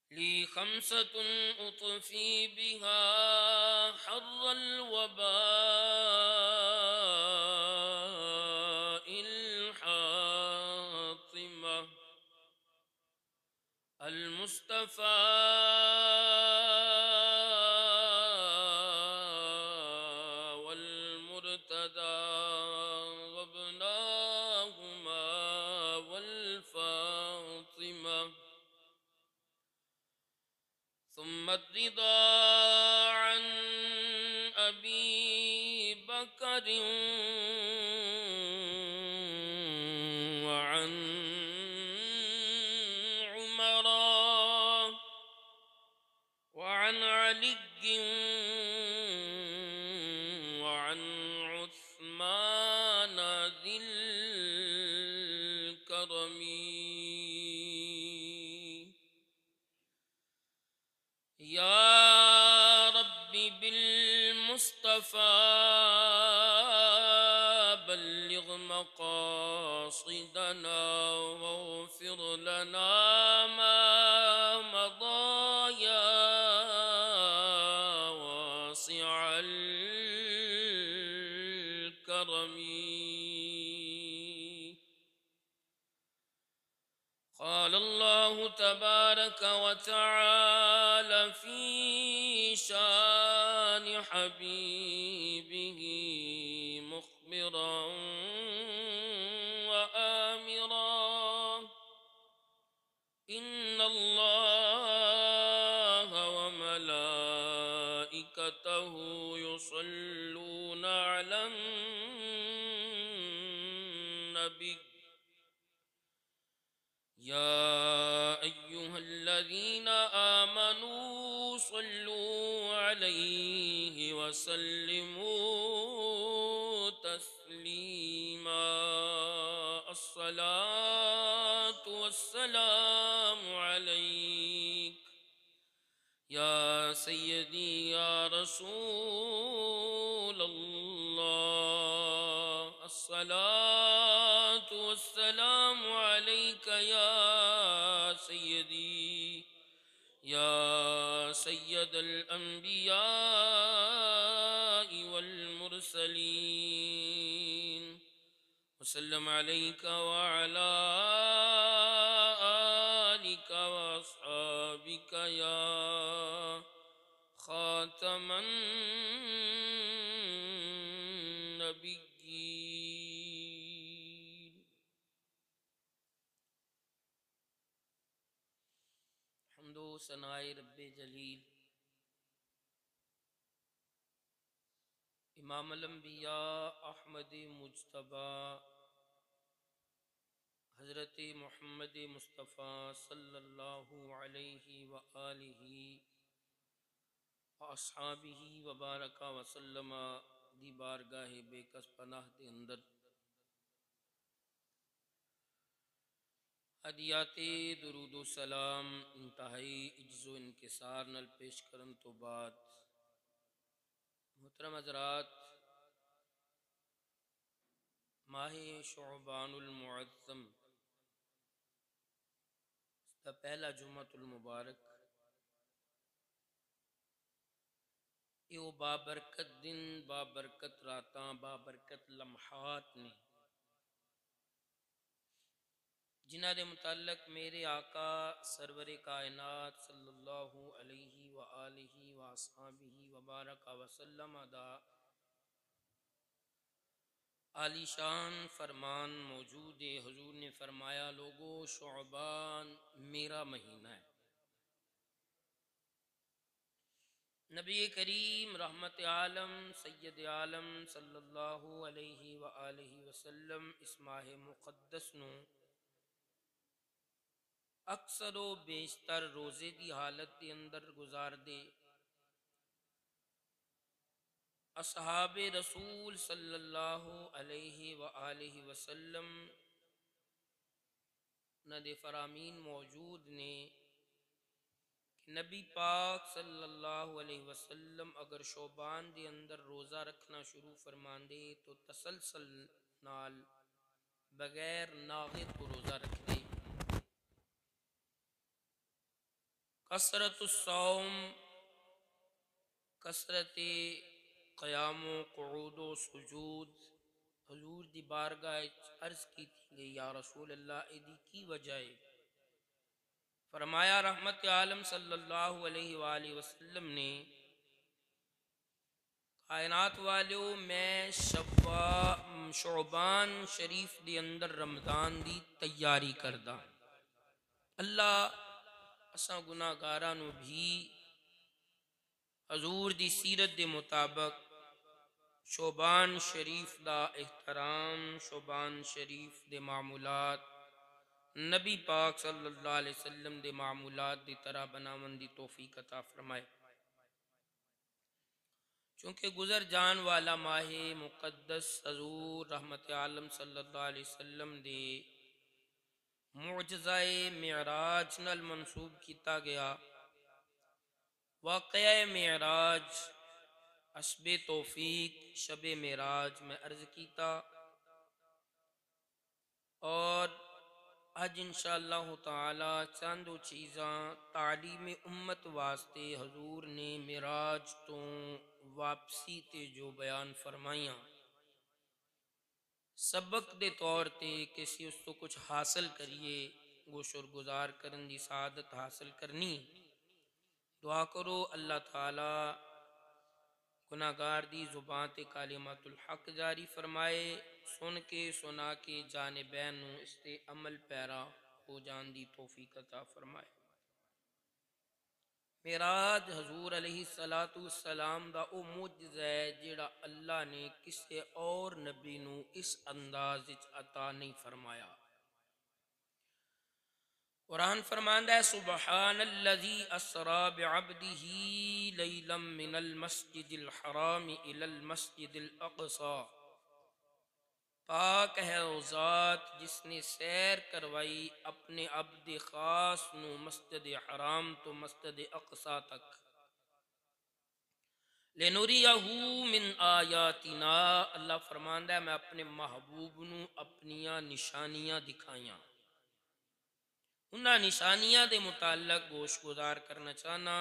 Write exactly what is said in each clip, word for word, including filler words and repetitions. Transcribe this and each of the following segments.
لي خمسة أطفي بها حر الوباء الحاطمة المصطفى والمرتدى وابناهما والفاطمة، ثم الرضا عن أبي بكر وعن عمر وعن علي وعن عثمان ذي الكرم. يا رب بالمصطفى بلغ مقاصدنا واغفر لنا ما مضى يا واسع الكرم. قال الله تبارك وتعالى في شان حبيبه مخبرا وآمرا: إن الله وملائكته يصلون على النبي يا أيها الذين آمنوا صلوا عليه وسلموا تسليما. الصلاة والسلام عليك يا سيدي يا رسول الله. الصلاة والسلام عليك يا سيدي يا سيد الأنبياء والمرسلين، وسلم عليك وعلى آلك وأصحابك يا خاتم النبيين. حمد و ثناء رب جلیل، امام الانبیاء احمد مجتبیٰ حضرت محمد مصطفیٰ صلی اللہ علیہ وآلہ واصحابہ وبارک وسلم دی بارگاہ بے کس پناہ دے اندر ہدیات درود و سلام انتہائی عجز و انکسار نل پیش کرن تو بعد، محترم حضرات، ماہ شعبان المعظم دا پہلا جمعۃ المبارک، یہ وہ بابرکت دن، بابرکت راتاں، بابرکت لمحات نے جنہ دے متعلق میرے آقا سرور کائنات صلی اللہ علیہ وآلہ وآصحابہ وبارک وسلم دا عالی شان فرمان موجود ہے۔ حضور نے فرمایا، لوگو شعبان میرا مہینہ ہے۔ نبی کریم رحمت عالم سید عالم صلی اللہ علیہ وآلہ وسلم اس ماہ مقدس نو اکثر و بیشتر روزے دی حالت دے اندر گزار دے۔ اصحاب رسول صلی اللہ علیہ وآلہ وسلم نہ دے فرامین موجود نے کہ نبی پاک صلی اللہ علیہ وسلم اگر شعبان دے اندر روزہ رکھنا شروع فرمان دے تو تسلسل نال بغیر ناغے کو روزہ رکھ دے۔ کثرت الصوم، کثرت قیام و قعود و سجود۔ حضور دی بارگاہ عرض کی تھی یا رسول اللہ ایدی کی وجہ ہے؟ فرمایا رحمت عالم صلی اللہ علیہ وآلہ وسلم نے، کائنات والیو میں شوا شعبان شریف دی اندر رمضان دی تیاری کردہ۔ اللہ اساں گناہ گارانو بھی حضور دی سیرت دے مطابق شعبان شریف دا احترام، شعبان شریف دے معمولات نبی پاک صلی اللہ علیہ وسلم دے معمولات دی طرح بناون دی توفیق عطا فرمائے۔ چونکہ گزر جان والا ماہ مقدس حضور رحمت عالم صلی اللہ علیہ وسلم دے معجزہ معراج نال منسوب کیتا گیا۔ واقعہ معراج اسب توفیق شب معراج میں عرض کیتا، اور آج انشاءاللہ تعالی چند چیزاں تعلیم امت واسطے حضور نے معراج تو واپسی تے جو بیان فرمائیاں، سبق دے طور تے کسی اس تو کچھ حاصل کریے، گوشر گزار کرن دی سعادت حاصل کرنی۔ دعا کرو اللہ تعالی گناہگار دی زبان تے کلمات الحق جاری فرمائے، سن کے سنا کے جانبین نو اس تے عمل پیرا ہو جان دی توفیق عطا فرمائے۔ معراج حضور علیہ السلام دا او معجزہ ہے جڑا اللہ نے کسے اور نبی نو اس انداز وچ عطا نہیں فرمایا۔ قرآن فرماندا ہے سبحان الذی اسرا بعبدہ لیلا من المسجد الحرام الی المسجد الاقصی، پاک ہے وہ ذات جس نے سیر کروائی اپنے عبد خاص نو مسجد حرام تو مسجد اقصی تک۔ لنریہ من آیاتنا، اللہ فرماندا ہے میں اپنے محبوب نو اپنیاں نشانیاں دکھائیاں۔ انہاں نشانیاں دے متعلق گوش گزار کرنا چاہنا۔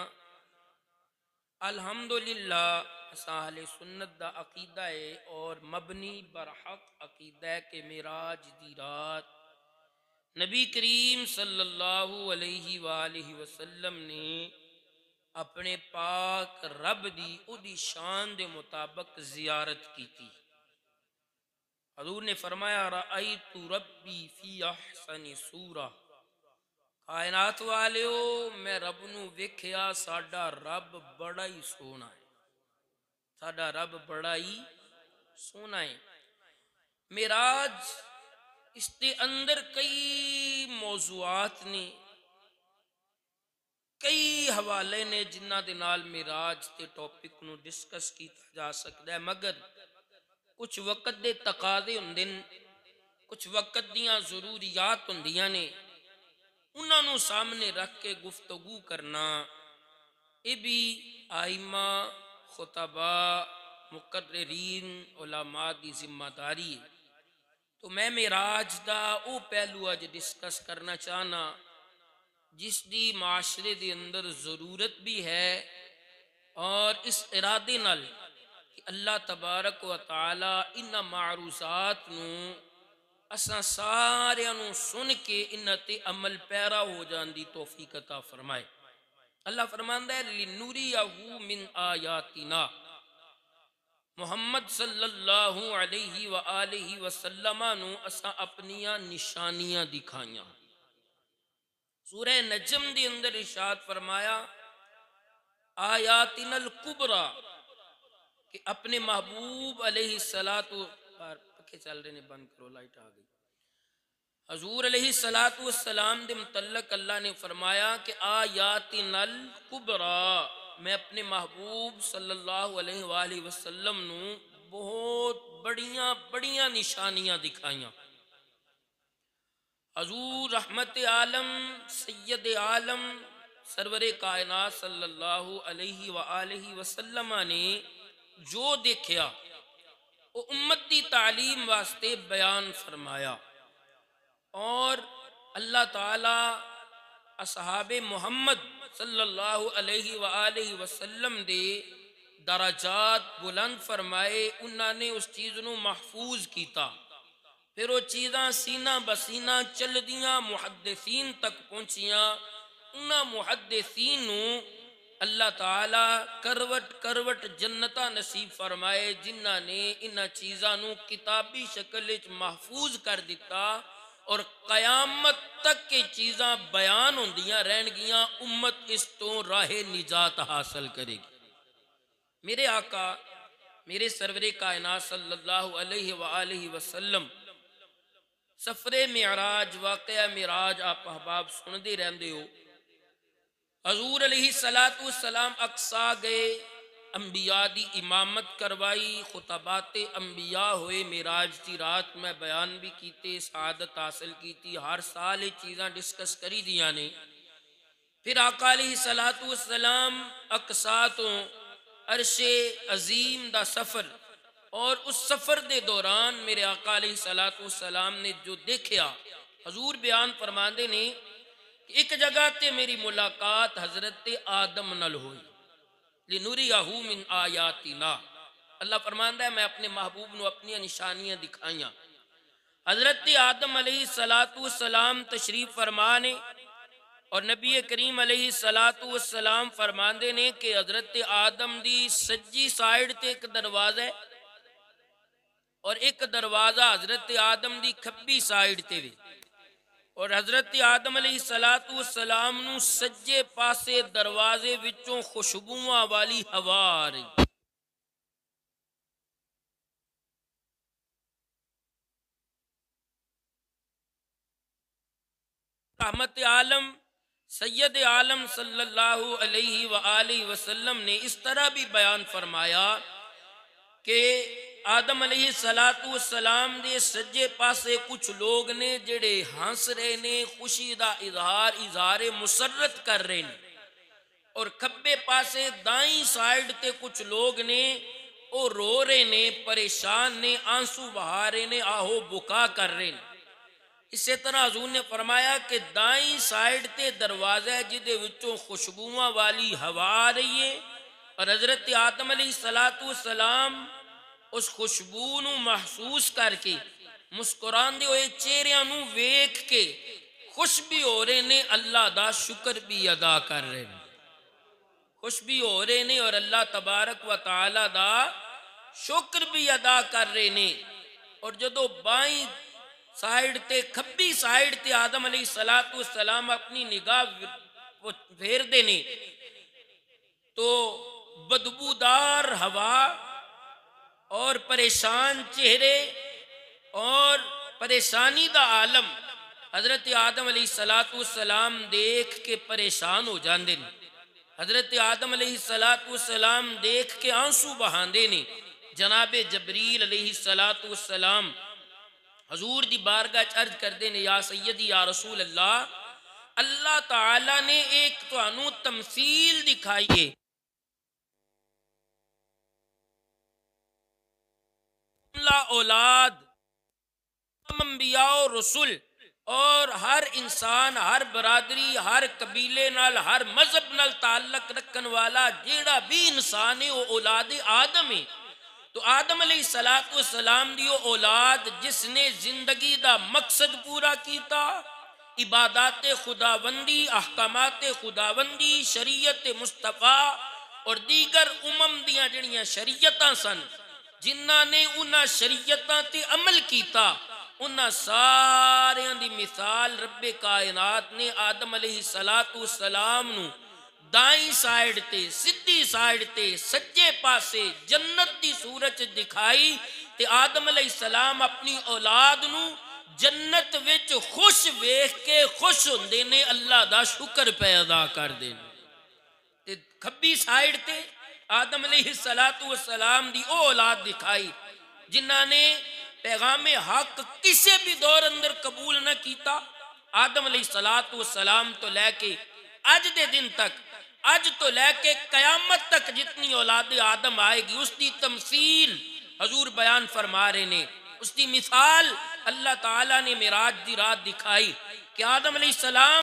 الحمدللہ اساں اہل سنت دا عقیدہ ہے اور مبنی برحق عقیدہ ہے کہ معراج دی رات نبی کریم صلی اللہ علیہ وآلہ وسلم نے اپنے پاک رب دی او دی شان دے مطابق زیارت کی تھی۔ حضور نے فرمایا رأیت ربی فی احسن صورہ، کائنات والیو میں رب نو ویکھیا، ساڈا رب بڑا ہی سونا ہے، ساڈا رب بڑا ہی سونا ہے۔ معراج اس کے اندر کئی موضوعات نے، کئی حوالے نے جنہ دے نال معراج تے ٹاپک نو ڈسکس کیتا جا سکتا ہے، مگر کچھ وقت دے تقاضے ہوندے نے، کچھ وقت دیاں ضروریات ہوندیاں نے، انہاں نو سامنے رکھ کے گفتگو کرنا یہ بھی آئمہ، خطبہ، مقررین، علماء دی ذمہ داری ہے۔ تو میں معراج دا او پہلو اج ڈسکس کرنا چاہنا جس دی معاشرے دے اندر ضرورت بھی ہے، اور اس ارادے نال کہ اللہ تبارک و تعالی انہاں معروضات نو اساں سارے نو سن کے انہاں تے عمل پیرا ہو جان دی توفیق عطا فرمائے۔ اللہ فرماندا ہے لنریہ من آیاتنا، محمد صلی اللہ علیہ وآلہ وسلم نو اساں اپنیاں نشانیاں دکھائیاں۔ سورہ نجم دی اندر ارشاد فرمایا آیاتنا الکبریٰ، کہ اپنے محبوب علیہ الصلاۃ پکے چل رہے نے، بند کرو لائٹ آ گئی۔ حضور علیہ الصلاۃ والسلام دے متعلق اللہ نے فرمایا کہ آیاتنا الکبریٰ، میں اپنے محبوب صلی اللہ علیہ وآلہ وسلم نو بہت بڑیاں بڑیاں نشانیاں دکھائیاں۔ حضور رحمت عالم سید عالم سرور کائنات صلی اللہ علیہ وآلہ وسلم نے جو دیکھیا وہ امت دی تعلیم واسطے بیان فرمایا، اور اللہ تعالی اصحاب محمد صلی اللہ علیہ وآلہ وسلم دے درجات بلند فرمائے، انہوں نے اس چیز نو محفوظ کیتا، پھر وہ چیزاں سینہ بسینہ چل دیاں محدثین تک پہنچیاں۔ انہاں محدثین نو اللہ تعالی کروٹ کروٹ جنتاں نصیب فرمائے جنہاں نے انہاں چیزاں نو کتابی شکل وچ محفوظ کر دیتا، اور قیامت تک کی چیزاں بیان ہوندیاں رہن گیاں، امت اس تو راہ نجات حاصل کرے گی۔ میرے آقا میرے سرور کائنات صلی اللہ علیہ وآلہ وسلم سفر معراج، واقعہ معراج آپ احباب سن دے رہندے ہو۔ حضور علیہ الصلوۃ والسلام اقصا گئے، انبیاء دی امامت کروائی، خطبات انبیاء ہوئے، معراج دی رات میں بیان بھی کیتے، سعادت حاصل کیتی، ہر سال یہ چیزاں ڈسکس کری دیاں نے۔ پھر آقا علیہ الصلوۃ والسلام اقصا تو عرش عظیم دا سفر، اور اس سفر دے دوران میرے آقا علیہ الصلوۃ والسلام نے جو دیکھیا، حضور بیان فرماندے نے کہ ایک جگہ تے میری ملاقات حضرت آدم نال ہوئی، لِنُرِيَهُ مِنْ آیاتنا، اللہ فرماندا ہے میں اپنے محبوب نو اپنی نشانیاں دکھائیاں۔ حضرت آدم علیہ الصلوۃ والسلام تشریف فرمانے، اور نبی کریم علیہ الصلوۃ والسلام فرماندے نے کہ حضرت آدم دی سجی سائیڈ تے ایک دروازہ ہے، اور ایک دروازہ حضرت آدم دی کھبی سائیڈ تے بھی، اور حضرت آدم علیہ الصلوۃ والسلام نو سجے پاسے دروازے وچوں خوشبوواں والی ہوا آ رہی۔ رحمت عالم سید عالم صلی اللہ علیہ وآلہ وسلم نے اس طرح بھی بیان فرمایا کہ آدم علیہ الصلوۃ والسلام دے سجے پاسے کچھ لوگ نے جڑے ہنس رہے نے، خوشی دا اظہار اظہار مسرت کر رہے نے، اور کھبے پاسے دائیں سائیڈ تے کچھ لوگ نے وہ رو رہے نے، پریشان نے، آنسو بہا رہے نے، آہو بکا کر رہے نے۔ اسی طرح حضور نے فرمایا کہ دائیں سائیڈ تے دروازہ ہے جدے وچوں خوشبوواں والی ہوا آ رہی ہے، اور حضرت آدم علیہ الصلوۃ والسلام اس خوشبو نو محسوس کر کے مسکراندے ہوئے چہریاں نو ویکھ کے خوش بھی ہو رہے نے، اللہ دا شکر بھی ادا کر رہے نے، خوش بھی ہو رہے نے اور اللہ تبارک و تعالی دا شکر بھی ادا کر رہے نے۔ اور جدو بائیں سائیڈ تے کھبی سائیڈ تے آدم علیہ الصلوۃ والسلام اپنی نگاہ پھیر دے نے تو بدبودار ہوا اور پریشان چہرے اور پریشانی دا عالم حضرت آدم علیہ الصلوۃ والسلام دیکھ کے پریشان ہو جاندے نے۔ حضرت آدم علیہ الصلوۃ والسلام دیکھ کے آنسو بہاندے نے۔ جناب جبریل علیہ الصلوۃ والسلام حضور دی بارگاہ عرض کردے نے، یا سیدی یا رسول اللہ، اللہ تعالی نے ایک تانوں تمثیل دکھائی ہے، اولاد انبیاء و رسول، اور ہر انسان، ہر برادری، ہر قبیلے نال، ہر مذہب نال تعلق رکھن والا جیڑا بھی انسان ہے وہ اولاد آدم ہے۔ تو آدم علیہ الصلوۃ والسلام دی اولاد جس نے زندگی دا مقصد پورا کیتا، عبادات خداوندی، احکامات خداوندی، شریعت مصطفیٰ اور دیگر امم دیاں جڑیاں شریعتاں سن، جنہاں نے انہاں شریعتاں تے عمل کیتا، انہاں ساریاں دی مثال رب کائنات نے آدم علیہ الصلوۃ والسلام نو دائیں سائیڈ تے، سدھی سائیڈ تے، سجے پاسے جنت دی صورت دکھائی، تے آدم علیہ السلام اپنی اولاد نو جنت وچ خوش ویکھ کے خوش ہوندے نے، اللہ دا شکر پیدا کر دے۔ تے کھبی سائیڈ تے آدم علیہ الصلوۃ والسلام دی او اولاد دکھائی جنہاں نے پیغام حق کسی بھی دور اندر قبول نہ کیتا۔ آدم علیہ الصلوۃ والسلام تو لے کے اج دے دن تک، اج تو لے کے قیامت تک جتنی اولاد آدم آئے گی اس دی تمثیل حضور بیان فرما رہے نے، اس دی مثال اللہ تعالیٰ نے معراج دی رات دکھائی کہ آدم علیہ السلام